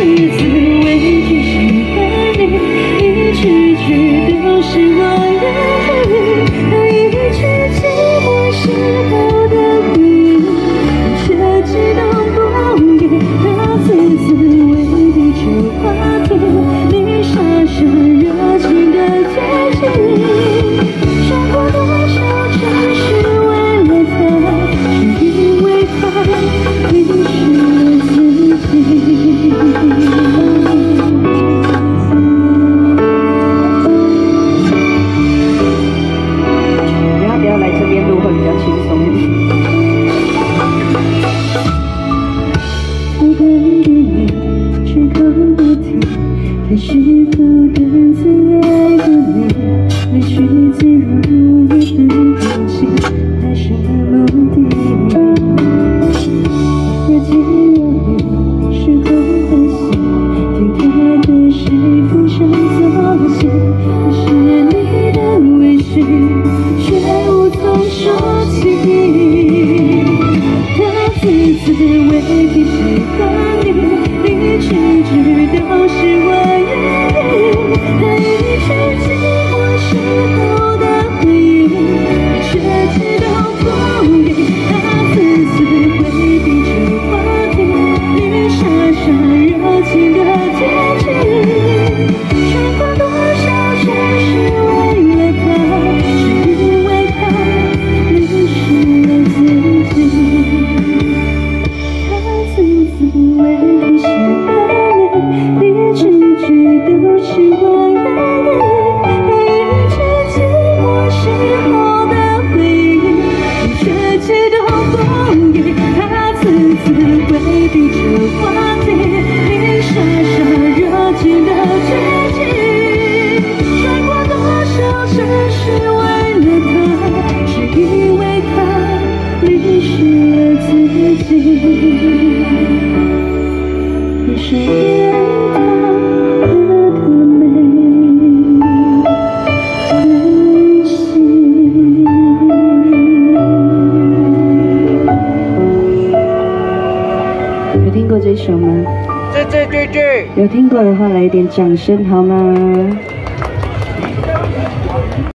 次为你喜欢你，一句句都是我言语，那一句寂寞时候的回忆，却激动不已。他次次为地球花田，你傻傻热情的贴近，穿过多少城市为了他，只因为他迷失了自己。不要来这边录会比较轻松一点。不管对你绝口不提，他是否独自爱过你？也许自如你的空气，还是梦底。若即若离，时空很细，听他的是浮生作戏，可是你的微醺，却无从说起。他次次为你喜欢你，一句句都是我言语，他一句寂寞时候的回忆，却激动不已。他次次为地球花田，你傻傻热情的贴近，穿过多少城市为了他，只因为他迷失了自己。他次次为你喜欢你，一句句都是我言语，那一句寂寞时候的回忆，却激动不已。他次次为地球花田，你傻傻热情的贴近，穿过多少城市为了他，只因为他迷失了自己。你是因他的美任性。有听过这首吗？ 对。 有听过的话，来一点掌声好吗？